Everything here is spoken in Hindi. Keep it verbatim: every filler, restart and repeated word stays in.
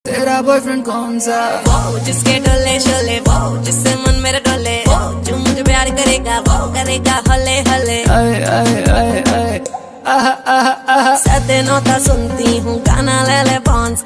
तेरा बॉयफ्रेंड कौन सा? वो जिसके डोले शोले, वो जिससे मन मेरा डोले, वो जो मुझे प्यार करेगा, वो करेगा हले हले। आए आए आए आए आहा आहा आहा। सते नोता सुनती हूँ गाना ले ले पॉन्स।